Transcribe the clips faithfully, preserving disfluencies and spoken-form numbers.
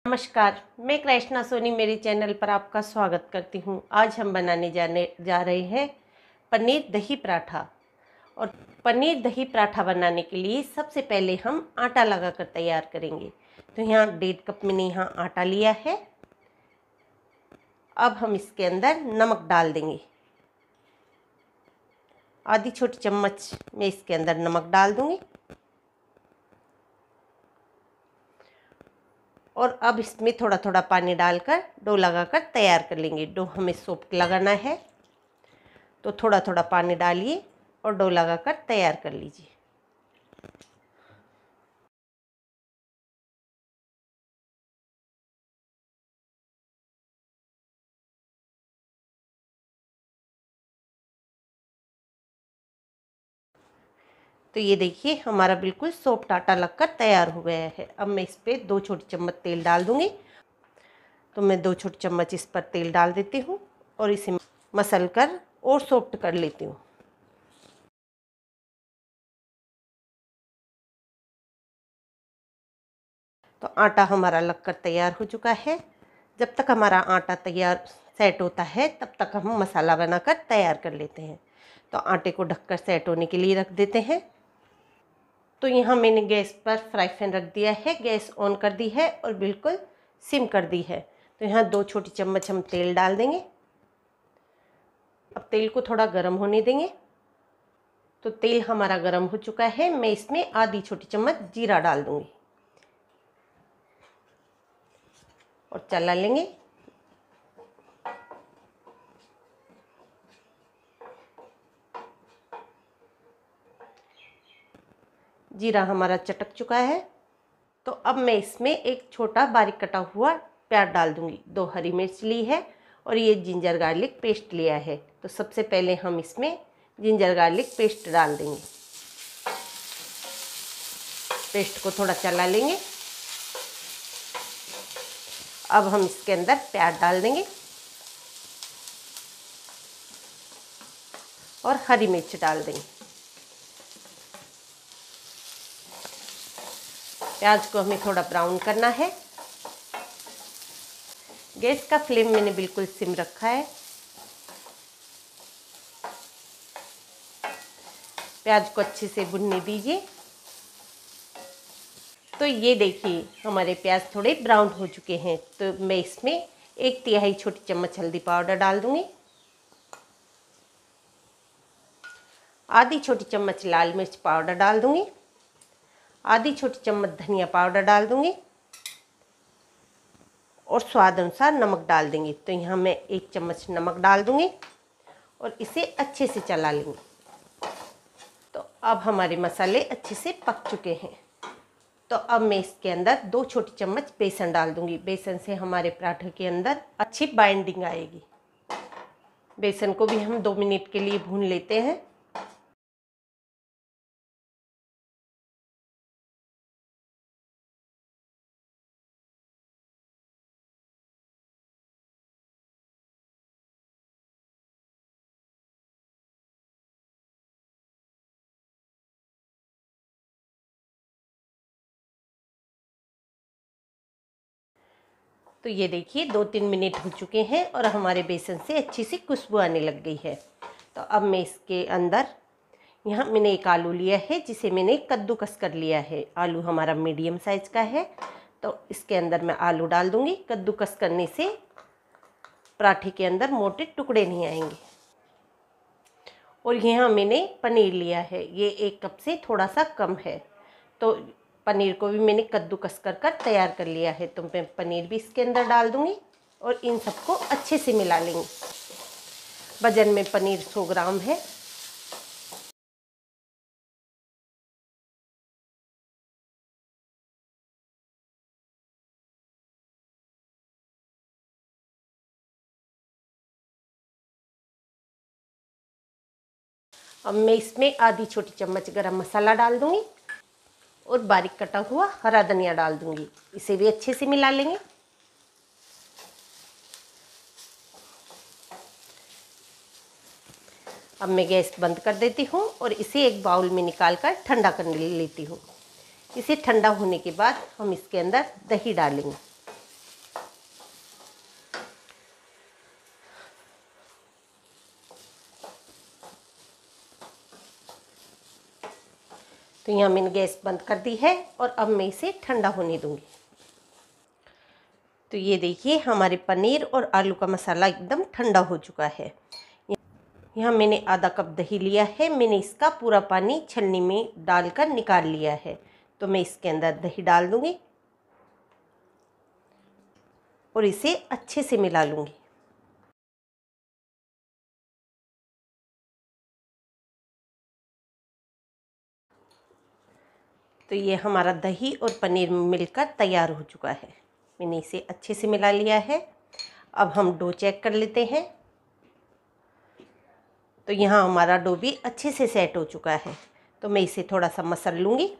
नमस्कार, मैं कृष्णा सोनी मेरे चैनल पर आपका स्वागत करती हूँ। आज हम बनाने जाने जा रहे हैं पनीर दही पराठा। और पनीर दही पराठा बनाने के लिए सबसे पहले हम आटा लगाकर तैयार करेंगे। तो यहाँ डेढ़ कप मैंने यहाँ आटा लिया है। अब हम इसके अंदर नमक डाल देंगे। आधी छोटी चम्मच मैं इसके अंदर नमक डाल दूँगी। और अब इसमें थोड़ा थोड़ा पानी डालकर डो लगाकर तैयार कर लेंगे। डो हमें सॉफ्ट लगाना है, तो थोड़ा थोड़ा पानी डालिए और डो लगाकर तैयार कर लीजिए। तो ये देखिए हमारा बिल्कुल सॉफ्ट आटा लगकर तैयार हो गया है। अब मैं इस पर दो छोटी चम्मच तेल डाल दूँगी। तो मैं दो छोटी चम्मच इस पर तेल डाल देती हूँ और इसे मसल कर और सॉफ्ट कर लेती हूँ। तो आटा हमारा लगकर तैयार हो चुका है। जब तक हमारा आटा तैयार सेट होता है तब तक हम मसाला बनाकर तैयार कर लेते हैं। तो आटे को ढककर सेट होने के लिए रख देते हैं। तो यहाँ मैंने गैस पर फ्राई पैन रख दिया है, गैस ऑन कर दी है और बिल्कुल सिम कर दी है। तो यहाँ दो छोटी चम्मच हम तेल डाल देंगे। अब तेल को थोड़ा गर्म होने देंगे। तो तेल हमारा गर्म हो चुका है। मैं इसमें आधी छोटी चम्मच जीरा डाल दूँगी और चला लेंगे। जीरा हमारा चटक चुका है। तो अब मैं इसमें एक छोटा बारीक कटा हुआ प्याज डाल दूंगी। दो हरी मिर्च ली है और ये जिंजर गार्लिक पेस्ट लिया है। तो सबसे पहले हम इसमें जिंजर गार्लिक पेस्ट डाल देंगे। पेस्ट को थोड़ा चला लेंगे। अब हम इसके अंदर प्याज डाल देंगे और हरी मिर्च डाल देंगे। प्याज को हमें थोड़ा ब्राउन करना है। गैस का फ्लेम मैंने बिल्कुल सिम रखा है। प्याज को अच्छे से भुनने दीजिए। तो ये देखिए हमारे प्याज थोड़े ब्राउन हो चुके हैं। तो मैं इसमें एक तिहाई छोटी चम्मच हल्दी पाउडर डाल दूंगी। आधी छोटी चम्मच लाल मिर्च पाउडर डाल दूंगी। आधी छोटी चम्मच धनिया पाउडर डाल दूंगी और स्वाद अनुसार नमक डाल देंगे। तो यहाँ मैं एक चम्मच नमक डाल दूंगी और इसे अच्छे से चला लेंगे। तो अब हमारे मसाले अच्छे से पक चुके हैं। तो अब मैं इसके अंदर दो छोटी चम्मच बेसन डाल दूंगी। बेसन से हमारे पराठे के अंदर अच्छी बाइंडिंग आएगी। बेसन को भी हम दो मिनट के लिए भून लेते हैं। तो ये देखिए दो तीन मिनट हो चुके हैं और हमारे बेसन से अच्छी सी खुशबू आने लग गई है। तो अब मैं इसके अंदर यहाँ मैंने एक आलू लिया है जिसे मैंने कद्दूकस कर लिया है। आलू हमारा मीडियम साइज़ का है। तो इसके अंदर मैं आलू डाल दूँगी। कद्दूकस करने से पराठे के अंदर मोटे टुकड़े नहीं आएंगे। और यहाँ मैंने पनीर लिया है, ये एक कप से थोड़ा सा कम है। तो पनीर को भी मैंने कद्दूकस कर कर तैयार कर लिया है। तो मैं पनीर भी इसके अंदर डाल दूँगी और इन सबको अच्छे से मिला लेंगे। वजन में पनीर सौ ग्राम है। अब मैं इसमें आधी छोटी चम्मच गरम मसाला डाल दूँगी और बारीक कटा हुआ हरा धनिया डाल दूँगी। इसे भी अच्छे से मिला लेंगे। अब मैं गैस बंद कर देती हूँ और इसे एक बाउल में निकाल कर ठंडा करने लेती हूँ। इसे ठंडा होने के बाद हम इसके अंदर दही डालेंगे। तो यहाँ मैंने गैस बंद कर दी है और अब मैं इसे ठंडा होने दूँगी। तो ये देखिए हमारे पनीर और आलू का मसाला एकदम ठंडा हो चुका है। यहाँ मैंने आधा कप दही लिया है, मैंने इसका पूरा पानी छलनी में डालकर निकाल लिया है। तो मैं इसके अंदर दही डाल दूँगी और इसे अच्छे से मिला लूँगी। तो ये हमारा दही और पनीर मिलकर तैयार हो चुका है। मैंने इसे अच्छे से मिला लिया है। अब हम डो चेक कर लेते हैं। तो यहाँ हमारा डो भी अच्छे से सेट हो चुका है। तो मैं इसे थोड़ा सा मसल लूँगी।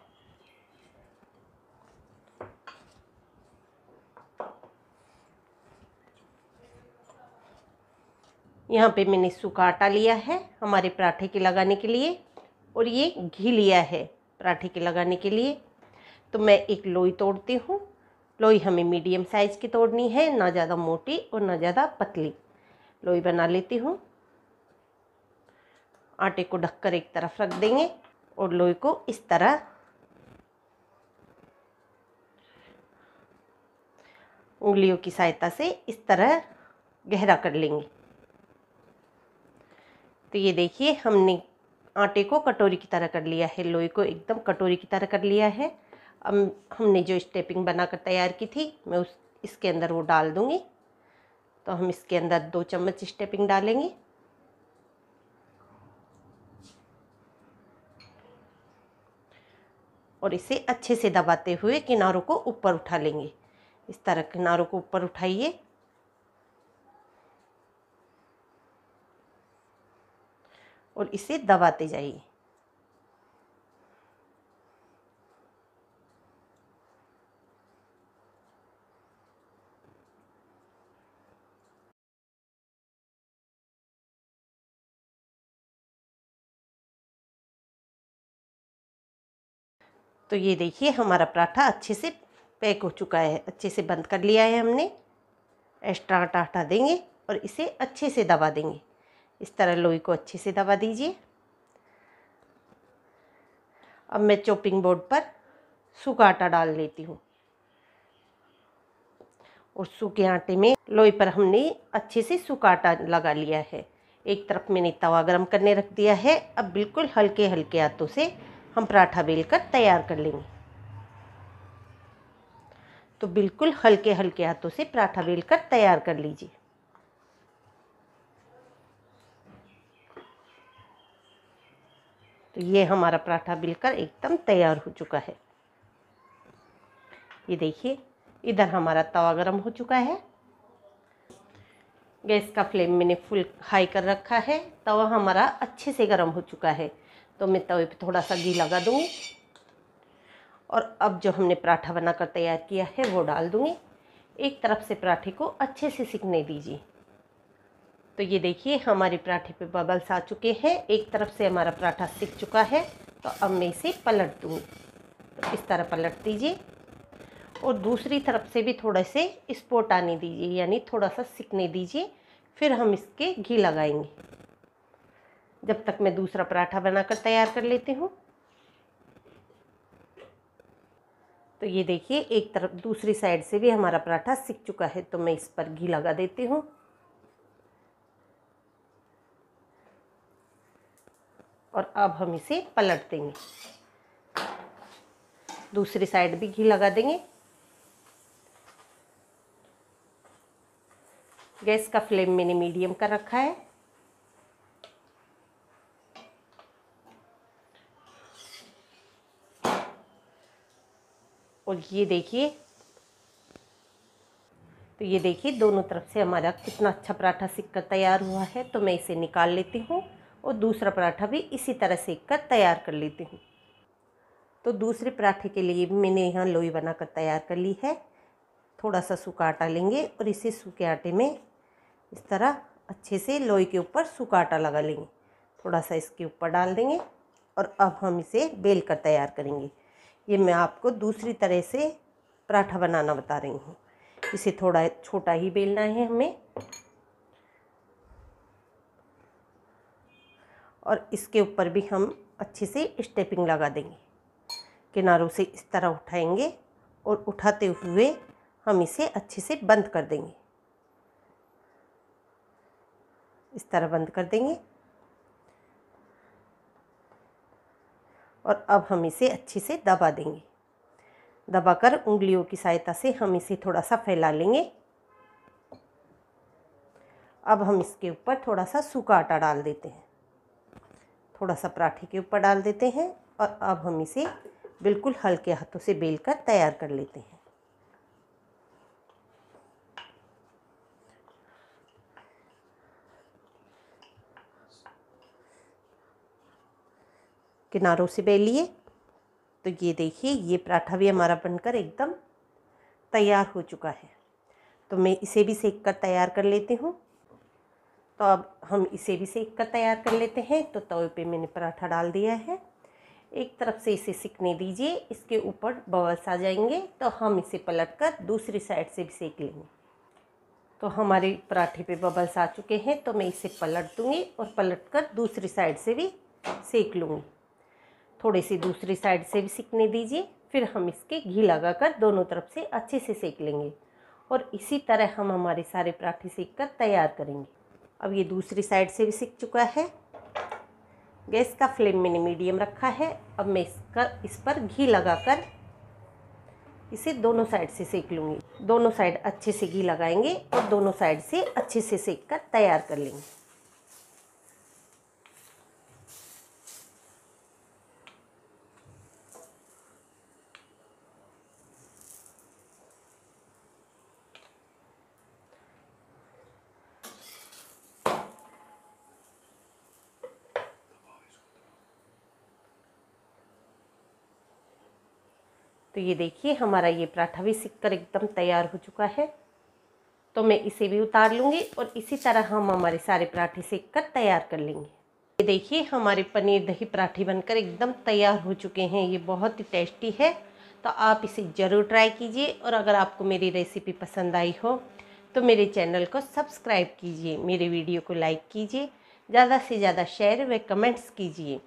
यहाँ पे मैंने सूखा आटा लिया है हमारे पराठे के लगाने के लिए, और ये घी लिया है पराठे के लगाने के लिए। तो मैं एक लोई तोड़ती हूँ। लोई हमें मीडियम साइज़ की तोड़नी है, ना ज़्यादा मोटी और ना ज़्यादा पतली। लोई बना लेती हूँ। आटे को ढककर एक तरफ रख देंगे और लोई को इस तरह उंगलियों की सहायता से इस तरह गहरा कर लेंगे। तो ये देखिए हमने आटे को कटोरी की तरह कर लिया है, लोई को एकदम कटोरी की तरह कर लिया है। अब हमने जो स्टेपिंग बनाकर तैयार की थी मैं उस इसके अंदर वो डाल दूँगी। तो हम इसके अंदर दो चम्मच स्टेपिंग डालेंगे और इसे अच्छे से दबाते हुए किनारों को ऊपर उठा लेंगे। इस तरह किनारों को ऊपर उठाइए और इसे दबाते जाइए। तो ये देखिए हमारा पराठा अच्छे से पैक हो चुका है, अच्छे से बंद कर लिया है हमने। एक्स्ट्रा आटा हटा देंगे और इसे अच्छे से दबा देंगे। इस तरह लोई को अच्छे से दबा दीजिए। अब मैं चॉपिंग बोर्ड पर सूखा आटा डाल लेती हूँ और सूखे आटे में लोई पर हमने अच्छे से सूखा आटा लगा लिया है। एक तरफ मैंने तवा गरम करने रख दिया है। अब बिल्कुल हल्के हल्के हाथों से हम पराठा बेलकर तैयार कर लेंगे। तो बिल्कुल हल्के हल्के हाथों से पराठा बेलकर तैयार कर लीजिए। तो ये हमारा पराठा बेलकर एकदम तैयार हो चुका है। ये देखिए इधर हमारा तवा गरम हो चुका है। गैस का फ्लेम मैंने फुल हाई कर रखा है। तवा हमारा अच्छे से गरम हो चुका है। तो मैं तवे पे थोड़ा सा घी लगा दूँगी और अब जो हमने पराठा बनाकर तैयार किया है वो डाल दूँगी। एक तरफ से पराठे को अच्छे से सिकने दीजिए। तो ये देखिए हमारे पराठे पे बबल्स आ चुके हैं। एक तरफ से हमारा पराठा सिक चुका है। तो अब मैं इसे पलट दूँगी। तो इस तरह पलट दीजिए और दूसरी तरफ से भी थोड़े से स्पॉट आने दीजिए, यानी थोड़ा सा सिकने दीजिए। फिर हम इसके घी लगाएंगे। जब तक मैं दूसरा पराठा बनाकर तैयार कर लेती हूँ। तो ये देखिए एक तरफ दूसरी साइड से भी हमारा पराठा सिक चुका है। तो मैं इस पर घी लगा देती हूँ और अब हम इसे पलट देंगे। दूसरी साइड भी घी लगा देंगे। गैस का फ्लेम मैंने मीडियम कर रखा है। और ये देखिए तो ये देखिए दोनों तरफ से हमारा कितना अच्छा पराठा सिक कर तैयार हुआ है। तो मैं इसे निकाल लेती हूँ और दूसरा पराठा भी इसी तरह सेक कर तैयार कर लेती हूँ। तो दूसरे पराठे के लिए भी मैंने यहाँ लोई बनाकर तैयार कर ली है। थोड़ा सा सूखा आटा लेंगे और इसे सूखे आटे में इस तरह अच्छे से लोई के ऊपर सूखा आटा लगा लेंगे। थोड़ा सा इसके ऊपर डाल देंगे और अब हम इसे बेल कर तैयार करेंगे। ये मैं आपको दूसरी तरह से पराठा बनाना बता रही हूँ। इसे थोड़ा छोटा ही बेलना है हमें और इसके ऊपर भी हम अच्छे से स्टेपिंग लगा देंगे। किनारों से इस तरह उठाएंगे और उठाते हुए हम इसे अच्छे से बंद कर देंगे। इस तरह बंद कर देंगे और अब हम इसे अच्छे से दबा देंगे। दबाकर उंगलियों की सहायता से हम इसे थोड़ा सा फैला लेंगे। अब हम इसके ऊपर थोड़ा सा सूखा आटा डाल देते हैं। थोड़ा सा पराठे के ऊपर डाल देते हैं और अब हम इसे बिल्कुल हल्के हाथों से बेलकर तैयार कर लेते हैं। किनारों से बेलिए। तो ये देखिए, ये पराठा भी हमारा बनकर एकदम तैयार हो चुका है। तो मैं इसे भी सेक कर तैयार कर लेती हूँ। तो अब हम इसे भी सेक कर तैयार कर लेते हैं। तो तवे पे मैंने पराठा डाल दिया है। एक तरफ से इसे सिकने दीजिए, इसके ऊपर बबल्स आ जाएंगे तो हम इसे पलटकर दूसरी साइड से भी सेक लेंगे। तो हमारे पराठे पे बबल्स आ चुके हैं, तो मैं इसे पलट दूँगी और पलटकर दूसरी साइड से भी सेक लूँगी। थोड़ी सी दूसरी साइड से भी सिकने दीजिए, फिर हम इसके घी लगाकर दोनों तरफ से अच्छे से सेक लेंगे और इसी तरह हम हमारे सारे पराठे सेक कर तैयार करेंगे। अब ये दूसरी साइड से भी सिक चुका है। गैस का फ्लेम मैंने मीडियम रखा है। अब मैं इसका इस पर घी लगाकर इसे दोनों साइड से सेक लूँगी। दोनों साइड अच्छे से घी लगाएंगे और दोनों साइड से अच्छे से सेक कर तैयार कर लेंगे। तो ये देखिए, हमारा ये पराठा भी सिक कर एकदम तैयार हो चुका है। तो मैं इसे भी उतार लूँगी और इसी तरह हम हमारे सारे पराठे सेक कर तैयार कर लेंगे। ये देखिए, हमारे पनीर दही पराठे बनकर एकदम तैयार हो चुके हैं। ये बहुत ही टेस्टी है, तो आप इसे ज़रूर ट्राई कीजिए। और अगर आपको मेरी रेसिपी पसंद आई हो तो मेरे चैनल को सब्सक्राइब कीजिए, मेरे वीडियो को लाइक कीजिए, ज़्यादा से ज़्यादा शेयर व कमेंट्स कीजिए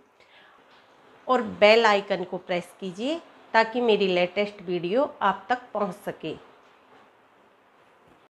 और बेल आइकन को प्रेस कीजिए ताकि मेरी लेटेस्ट वीडियो आप तक पहुंच सके।